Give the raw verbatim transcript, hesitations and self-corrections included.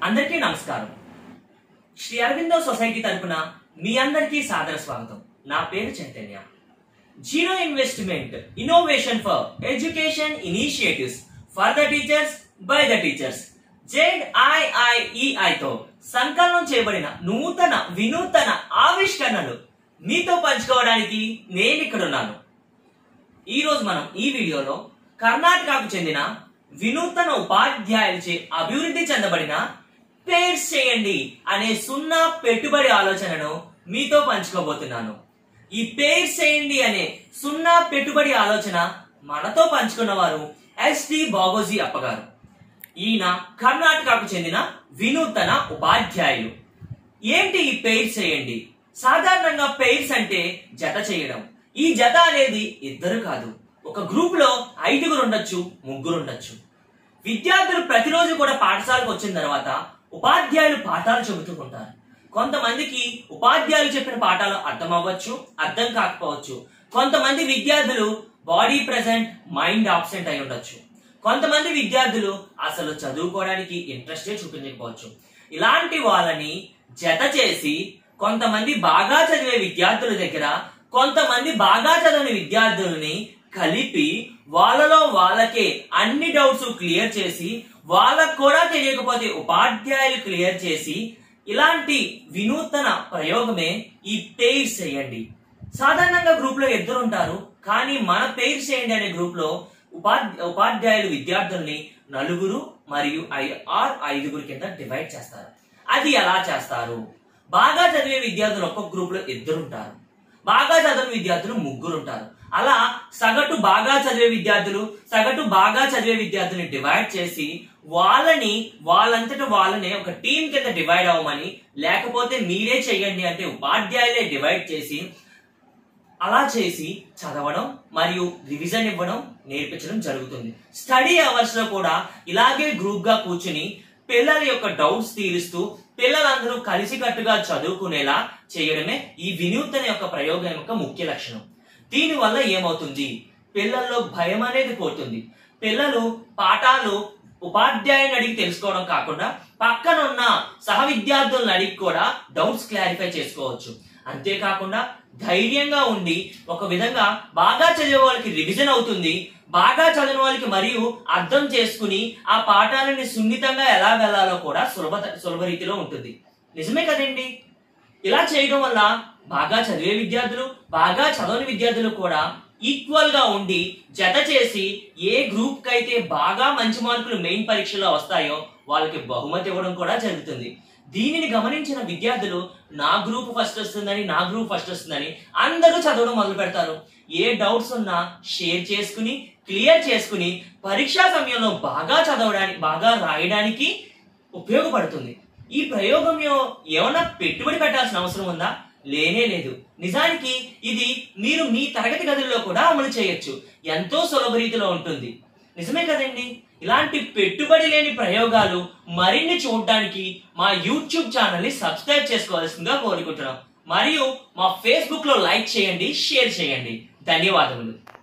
అందరికీ నమస్కారం. శ్రీ అరవిందో సొసైటీ తరపున మీ అందరికీ సాదర స్వాగతం. నా పేరు Chaitanya. Zero investment innovation for education initiatives for the teachers by the teachers Z I I E I తో సంకలనం చేయబడిన నూతన వినూతన ఆవిష్కరణలు మీతో పంచుకోవడానికి నేను ఇక్కడ ఉన్నాను. ఈ రోజు మనం ఈ వీడియోలో కర్ణాటకకు చెందిన వినూతన ఉపాధ్యాయులచే అభివృద్ధి చెందబడిన పేర్స్ చేయండి అనే సున్నా పెట్టుబడి ఆలోచనను మీతో పంచుకోబోతున్నాను. ఈ పేర్స్ చేయండి అనే సున్నా పెట్టుబడి ఆలోచన మనతో పంచుకున్న వారు ఎస్ టి బాగోజీ అప్పగారు. ఈయన కర్ణాటకకు చెందిన వినూతన ఉపాధ్యాయులు. ఏంటి ఈ పేర్స్ చేయండి? సాధారణంగా పేర్స్ అంటే జత చేయడం. ఈ జత అనేది ఇద్దరు కాదు, ఒక గ్రూప్ లో ఐదుగురు ఉండొచ్చు, ముగ్గురు ఉండొచ్చు. విద్యార్థులు ప్రతిరోజు కూడా పాఠశాలకు వచ్చిన తర్వాత ఉపాధ్యాయులు పాఠాలు చెబుతూ ఉంటారు. కొంతమందికి ఉపాధ్యాయులు చెప్పిన పాఠాలు అర్థం అవ్వచ్చు, అర్థం కాకపోవచ్చు. కొంతమంది విద్యార్థులు బాడీ ప్రెసెంట్, మైండ్ ఆబ్సెంట్ అయి ఉండొచ్చు. కొంతమంది విద్యార్థులు అసలు చదువుకోవడానికి ఇంట్రెస్టే చూపించకపోవచ్చు. ఇలాంటి వాళ్ళని జత చేసి కొంతమంది బాగా చదివే విద్యార్థుల దగ్గర కొంతమంది బాగా చదివిన విద్యార్థులని కలిపి వాళ్ళలో వాళ్ళకే అన్ని డౌట్స్ క్లియర్ చేసి వాళ్ళకు కూడా తెలియకపోతే ఉపాధ్యాయులు క్లియర్ చేసి ఇలాంటి వినూతన ప్రయోగమే ఈ పేర్స్ చేయండి. సాధారణంగా గ్రూప్ లో ఇద్దరు ఉంటారు, కానీ మన పేర్స్ చేయండి అనే గ్రూప్ లో ఉపాధ్యా ఉపాధ్యాయులు విద్యార్థుల్ని నలుగురు మరియు ఆరు ఐదుగురు కింద డివైడ్ చేస్తారు. అది ఎలా చేస్తారు? బాగా చదివే విద్యార్థులు ఒక్కొక్క గ్రూప్ లో ఇద్దరు ఉంటారు, బాగా చదివిన విద్యార్థులు ముగ్గురు ఉంటారు. అలా సగటు బాగా చదివే విద్యార్థులు సగటు బాగా చదివే విద్యార్థుల్ని డివైడ్ చేసి వాళ్ళని వాళ్ళంతట వాళ్ళనే ఒక టీం కింద డివైడ్ అవ్వమని, లేకపోతే మీరే చెయ్యండి అంటే ఉపాధ్యాయులే డివైడ్ చేసి అలా చేసి చదవడం మరియు రివిజన్ ఇవ్వడం నేర్పించడం జరుగుతుంది. స్టడీ అవర్స్ లో కూడా ఇలాగే గ్రూప్ గా కూర్చుని పిల్లల యొక్క డౌట్స్ తీరుస్తూ పిల్లలందరూ కలిసికట్టుగా చదువుకునేలా చేయడమే ఈ వినూతన యొక్క ప్రయోగం యొక్క ముఖ్య లక్షణం. దీని వల్ల ఏమవుతుంది? పిల్లల్లో భయం అనేది పోతుంది. పిల్లలు పాఠాలు ఉపాధ్యాయుని అడిగి తెలుసుకోవడం కాకుండా పక్కన ఉన్న సహ విద్యార్థులను అడిగి కూడా డౌట్స్ క్లారిఫై చేసుకోవచ్చు. అంతేకాకుండా ధైర్యంగా ఉండి ఒక విధంగా బాగా చదివే వాళ్ళకి రివిజన్ అవుతుంది, బాగా చదివిన వాళ్ళకి మరియు అర్థం చేసుకుని ఆ పాఠాలని సున్నితంగా ఎలా వెళ్లాలో కూడా సులభ సులభ రీతిలో ఉంటుంది. నిజమే కదండి? ఇలా చేయడం వల్ల బాగా చదివే విద్యార్థులు బాగా చదవని విద్యార్థులు కూడా ఈక్వల్ గా ఉండి జత చేసి ఏ గ్రూప్ కి అయితే బాగా మంచి మార్కులు మెయిన్ పరీక్షలో వస్తాయో వాళ్ళకి బహుమతి ఇవ్వడం కూడా జరుగుతుంది. దీనిని గమనించిన విద్యార్థులు నా గ్రూప్ ఫస్ట్ వస్తుందని నా గ్రూప్ ఫస్ట్ వస్తుందని అందరూ చదవడం మొదలు పెడతారు. ఏ డౌట్స్ ఉన్నా షేర్ చేసుకుని క్లియర్ చేసుకుని పరీక్షా సమయంలో బాగా చదవడానికి బాగా రాయడానికి ఉపయోగపడుతుంది. ఈ ప్రయోగం ఏమైనా పెట్టుబడి పెట్టాల్సిన అవసరం ఉందా? లేనే లేదు. నిజానికి ఇది మీరు మీ తరగతి గదుల్లో కూడా అమలు చేయొచ్చు. ఎంతో సులభ రీతిలో ఉంటుంది. నిజమే కదండి? ఇలాంటి పెట్టుబడి లేని ప్రయోగాలు మరిన్ని చూడడానికి మా యూట్యూబ్ ఛానల్ ని సబ్స్క్రైబ్ చేసుకోవాల్సిందిగా కోరుకుంటున్నాం. మరియు మా ఫేస్బుక్ లో లైక్ చేయండి, షేర్ చేయండి. ధన్యవాదములు.